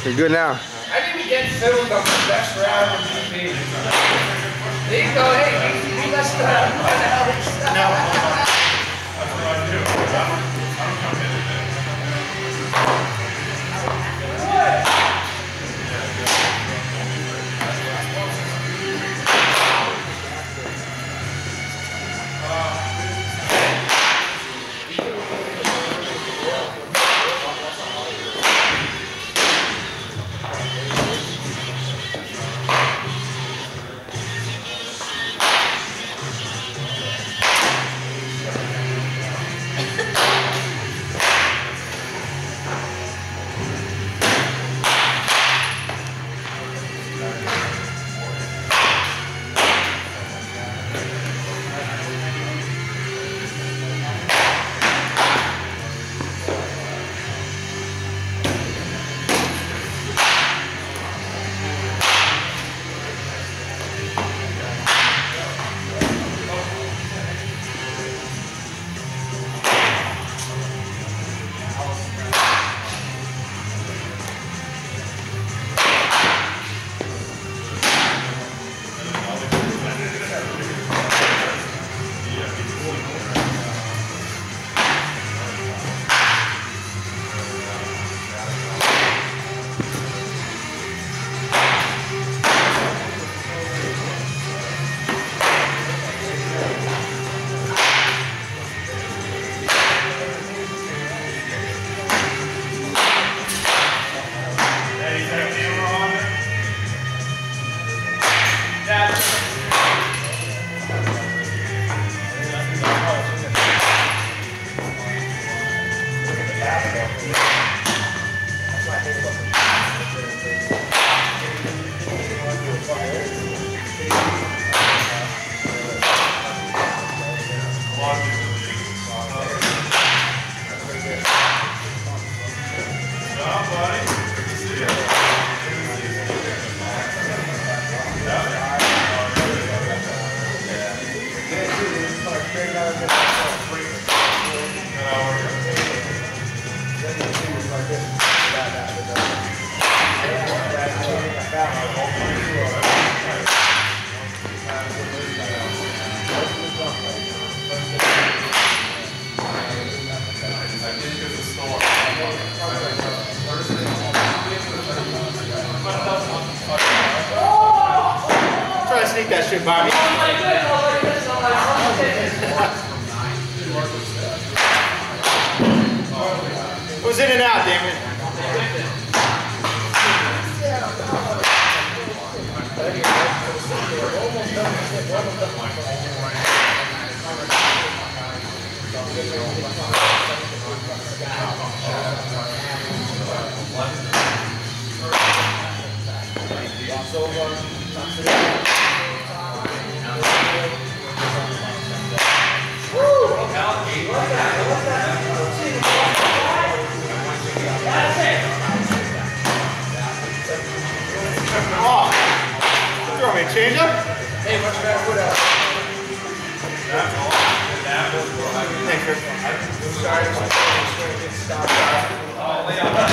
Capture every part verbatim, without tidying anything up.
You're good now. I didn't even get filmed on the best round in T V. There you go. Hey, he messed up. What the hell is that? No. That's what I do. I don't, I don't come in. Try to sneak that shit by me. It was in and out, damn it. Change up? Hey, what's that foot out? Thanks, Chris. Sorry, I'm going to get stopped. Oh, lay out.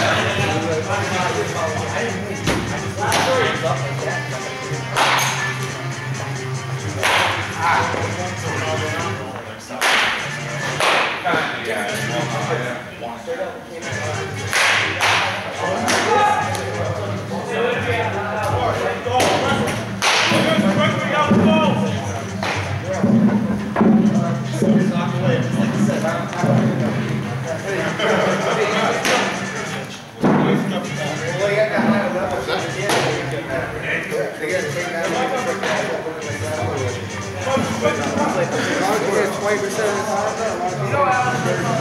twenty percent of the time.